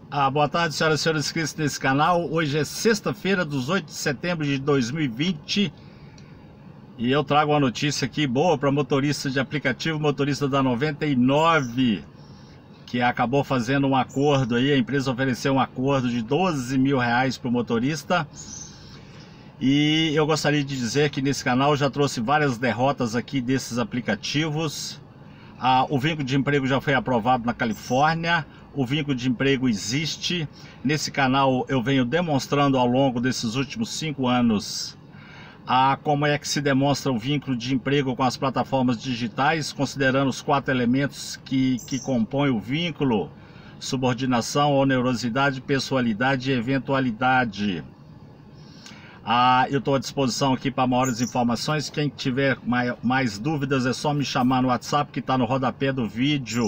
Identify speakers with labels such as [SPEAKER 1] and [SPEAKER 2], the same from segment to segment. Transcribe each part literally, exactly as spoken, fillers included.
[SPEAKER 1] Ah, boa tarde, senhoras e senhores inscritos nesse canal. Hoje é sexta-feira, dos oito de setembro de dois mil e vinte. E eu trago uma notícia aqui boa para motorista de aplicativo, motorista da noventa e nove, que acabou fazendo um acordo aí. A empresa ofereceu um acordo de doze mil reais para o motorista. E eu gostaria de dizer que nesse canal eu já trouxe várias derrotas aqui desses aplicativos. Ah, o vínculo de emprego já foi aprovado na Califórnia. O vínculo de emprego existe. Nesse canal eu venho demonstrando ao longo desses últimos cinco anos a como é que se demonstra o vínculo de emprego com as plataformas digitais, considerando os quatro elementos que, que compõem o vínculo: subordinação, onerosidade, pessoalidade e eventualidade. Ah, eu estou à disposição aqui para maiores informações. Quem tiver mais, mais dúvidas é só me chamar no WhatsApp que está no rodapé do vídeo.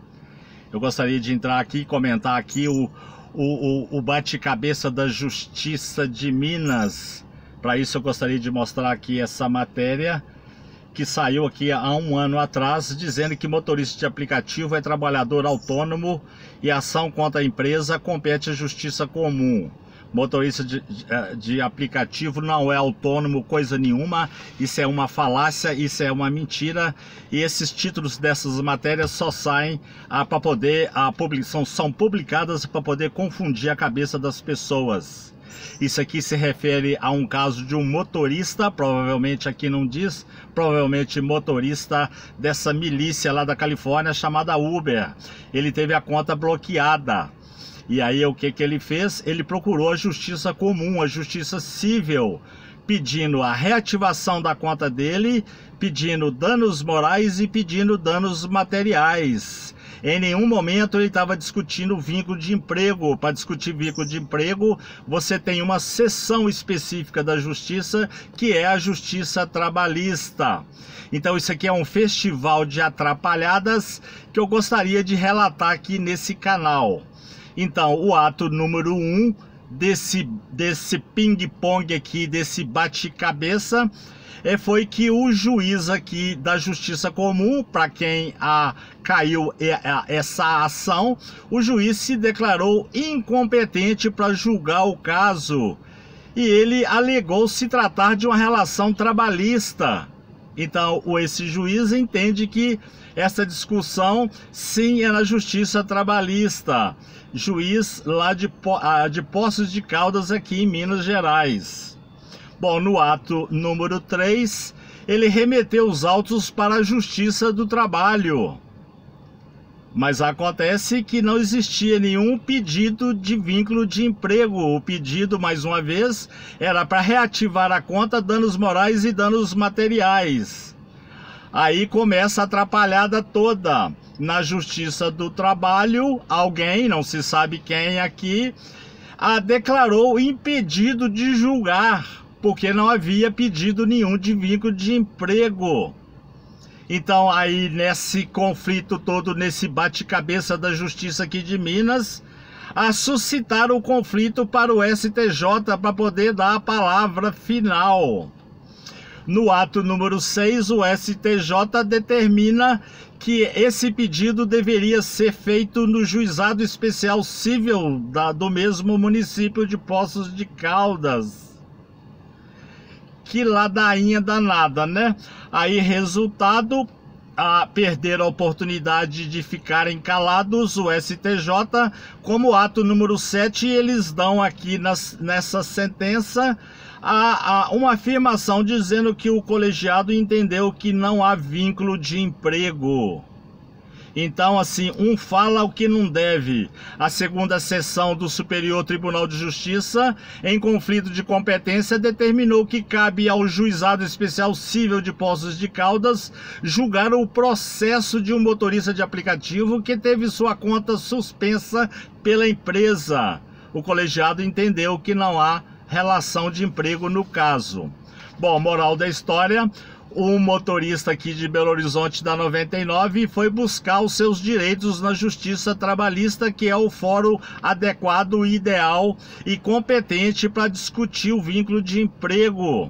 [SPEAKER 1] Eu gostaria de entrar aqui e comentar aqui o, o, o bate-cabeça da Justiça de Minas. Para isso eu gostaria de mostrar aqui essa matéria que saiu aqui há um ano atrás, dizendo que motorista de aplicativo é trabalhador autônomo e a ação contra a empresa compete à Justiça Comum. Motorista de, de, de aplicativo não é autônomo coisa nenhuma, isso é uma falácia, isso é uma mentira, e esses títulos dessas matérias só saem ah, para poder, a publicação são publicadas para poder confundir a cabeça das pessoas. Isso aqui se refere a um caso de um motorista, provavelmente aqui não diz, provavelmente motorista dessa milícia lá da Califórnia chamada Uber. Ele teve a conta bloqueada. E aí o que que ele fez? Ele procurou a Justiça Comum, a Justiça Civil, pedindo a reativação da conta dele, pedindo danos morais e pedindo danos materiais. Em nenhum momento ele estava discutindo vínculo de emprego. Para discutir vínculo de emprego, você tem uma seção específica da Justiça, que é a Justiça Trabalhista. Então isso aqui é um festival de atrapalhadas que eu gostaria de relatar aqui nesse canal. Então, o ato número um desse, desse ping-pong aqui, desse bate-cabeça, é, foi que o juiz aqui da Justiça Comum, para quem a, caiu a, essa ação, o juiz se declarou incompetente para julgar o caso. E ele alegou se tratar de uma relação trabalhista. Então, esse juiz entende que essa discussão, sim, é na Justiça Trabalhista. Juiz lá de, de Poços de Caldas, aqui em Minas Gerais. Bom, no ato número três, ele remeteu os autos para a Justiça do Trabalho. Mas acontece que não existia nenhum pedido de vínculo de emprego. O pedido, mais uma vez, era para reativar a conta, danos morais e danos materiais. Aí começa a atrapalhada toda. Na Justiça do Trabalho, alguém, não se sabe quem aqui, a declarou impedido de julgar, porque não havia pedido nenhum de vínculo de emprego. Então aí nesse conflito todo, nesse bate-cabeça da Justiça aqui de Minas, a suscitar o conflito para o S T J para poder dar a palavra final. No ato número seis, o S T J determina que esse pedido deveria ser feito no Juizado Especial Civil da, do mesmo município de Poços de Caldas. Que ladainha danada, né? Aí, resultado, a perder a oportunidade de ficarem calados, o S T J, como ato número sete, eles dão aqui nas, nessa sentença a, a, uma afirmação dizendo que o colegiado entendeu que não há vínculo de emprego. Então, assim, um fala o que não deve. A segunda sessão do Superior Tribunal de Justiça, em conflito de competência, determinou que cabe ao Juizado Especial Civil de Poços de Caldas julgar o processo de um motorista de aplicativo que teve sua conta suspensa pela empresa. O colegiado entendeu que não há relação de emprego no caso. Bom, moral da história: um motorista aqui de Belo Horizonte da noventa e nove foi buscar os seus direitos na Justiça Trabalhista, que é o fórum adequado, ideal e competente para discutir o vínculo de emprego.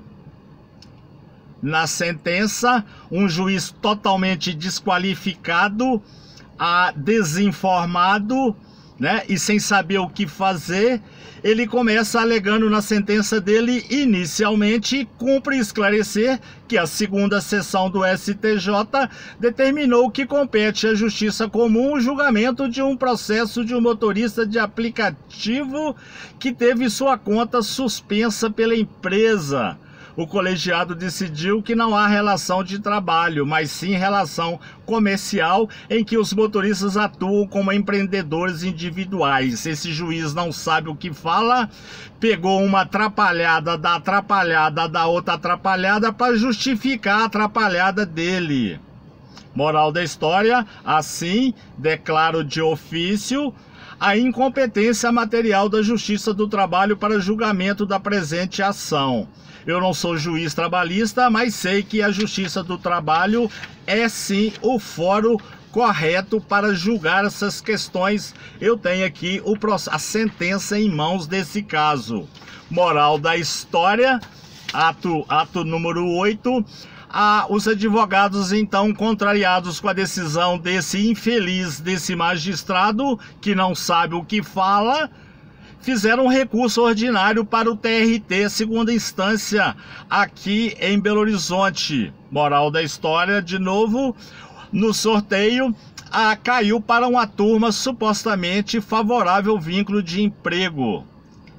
[SPEAKER 1] Na sentença, um juiz totalmente desqualificado, a desinformado, né? E sem saber o que fazer, ele começa alegando na sentença dele, inicialmente, cumpre esclarecer que a segunda sessão do S T J determinou que compete à Justiça Comum o julgamento de um processo de um motorista de aplicativo que teve sua conta suspensa pela empresa. O colegiado decidiu que não há relação de trabalho, mas sim relação comercial em que os motoristas atuam como empreendedores individuais. Esse juiz não sabe o que fala, pegou uma atrapalhada da atrapalhada da outra atrapalhada para justificar a atrapalhada dele. Moral da história, assim, declaro de ofício a incompetência material da Justiça do Trabalho para julgamento da presente ação. Eu não sou juiz trabalhista, mas sei que a Justiça do Trabalho é sim o fórum correto para julgar essas questões. Eu tenho aqui o, a sentença em mãos desse caso. Moral da história, ato, ato número oito. Ah, os advogados, então, contrariados com a decisão desse infeliz, desse magistrado, que não sabe o que fala, fizeram um recurso ordinário para o T R T, segunda instância, aqui em Belo Horizonte. Moral da história, de novo, no sorteio, ah, caiu para uma turma supostamente favorável ao vínculo de emprego.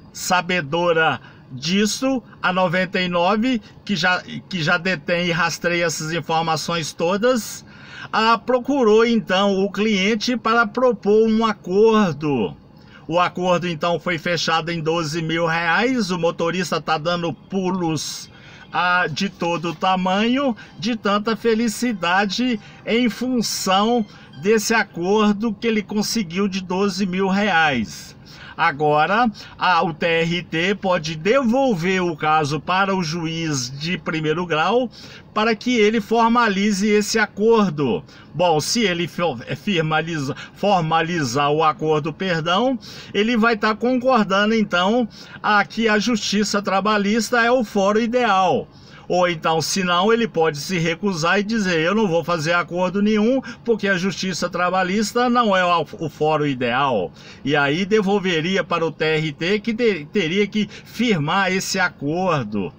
[SPEAKER 1] Sabedora disso, a noventa e nove, que já, que já detém e rastreia essas informações todas, ah, procurou então o cliente para propor um acordo. O acordo então foi fechado em doze mil reais, o motorista está dando pulos ah, de todo tamanho, de tanta felicidade em função desse acordo que ele conseguiu de doze mil reais. Agora, a, o T R T pode devolver o caso para o juiz de primeiro grau para que ele formalize esse acordo. Bom, se ele formaliza, formalizar o acordo, perdão, ele vai estar concordando, então, a que a Justiça Trabalhista é o fórum ideal. Ou então, se não, ele pode se recusar e dizer, eu não vou fazer acordo nenhum, porque a Justiça Trabalhista não é o fórum ideal. E aí devolveria para o T R T, que ter, teria que firmar esse acordo.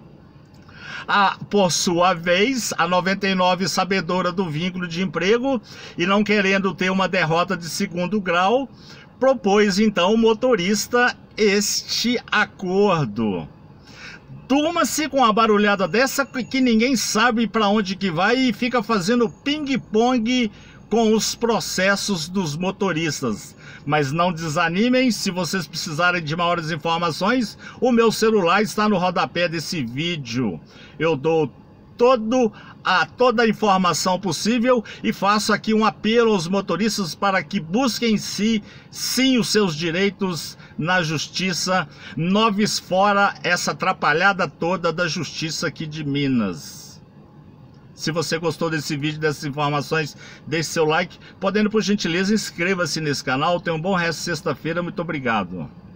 [SPEAKER 1] A, por sua vez, a noventa e nove, sabedora do vínculo de emprego e não querendo ter uma derrota de segundo grau, propôs então o motorista este acordo. Durma-se com uma barulhada dessa que ninguém sabe para onde que vai e fica fazendo ping-pong com os processos dos motoristas. Mas não desanimem, se vocês precisarem de maiores informações, o meu celular está no rodapé desse vídeo. Eu dou todo a, toda a informação possível e faço aqui um apelo aos motoristas para que busquem si, sim os seus direitos na justiça, noves fora essa atrapalhada toda da justiça aqui de Minas. Se você gostou desse vídeo, dessas informações, deixe seu like, podendo por gentileza inscreva-se nesse canal. Tenha um bom resto de sexta-feira, muito obrigado.